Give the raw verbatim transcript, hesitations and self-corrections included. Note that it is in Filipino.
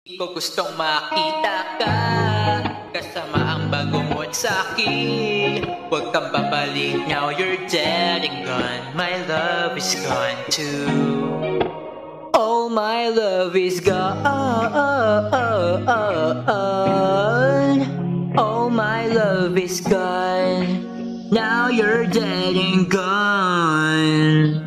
Ko gustong makita ka kasama ang bagong sa'kin. Huwag kang babalik, now you're dead and gone. My love is gone too. Oh, my love is gone. Oh, my love is gone. Now you're dead and gone.